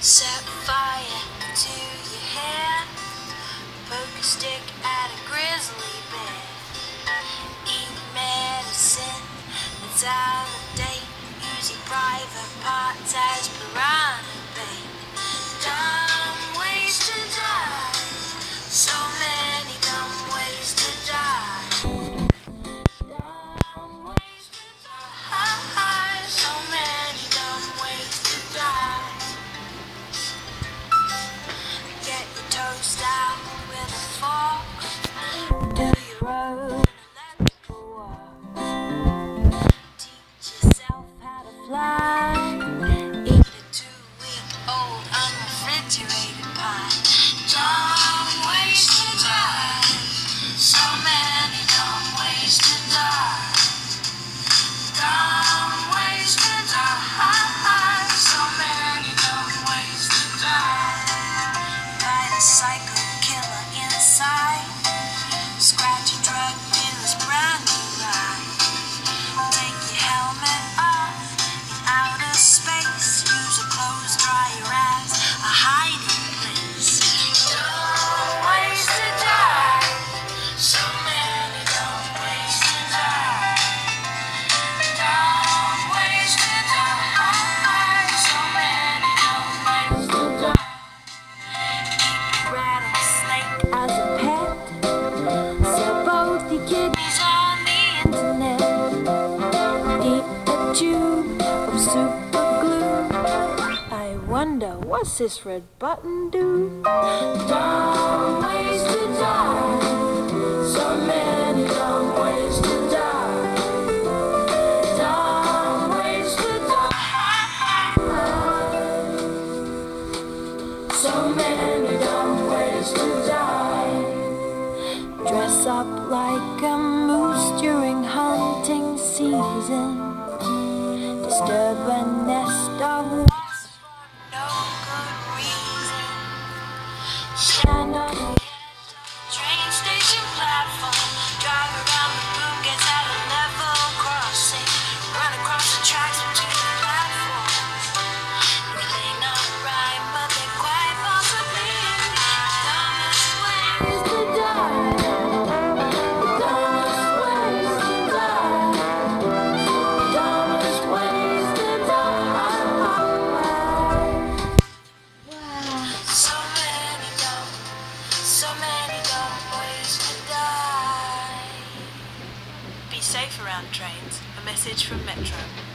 Set fire to your hair, poke a stick at a grizzly bear, eat medicine that's out of date, use your private parts as piranha bait. Dumb ways to die, so many dumb ways to die. Dumb ways to die, so many dumb ways to die. Get your toast out with a fork, do your own electrical walk, teach yourself how to fly, eat a 2-week-old unrefrigerated pie. Dumb ways to die, so many dumb ways to die. Dumb ways to die, so many dumb ways to die. Fight a psycho killer inside, scratch a drug dealer's brand new ride. Take your helmet off in outer space, use a clothes dryer as a hiding place. Dumb ways to die, so many dumb ways to die. Dumb ways to die, so many dumb ways to die. Rattlesnake as a pet, sell both your kidneys on the internet. Eat a tube of super glue. I wonder, what's this red button do? Dumb ways to die, so many dumb ways to die. Dumb ways to die, so many dumb ways to die. Dress up like a moose during hunting season, disturb a nest of wasps for no good reason. Stand on the edge of a train station platform, drive around the boom, get at a level crossing, run across the tracks between the platforms. They not rhyme, but they quite possibly dumbest ways to die. The dumbest ways to die. Dumbest ways to die. So many dumb ways to die. Be safe around trains. A message from Metro.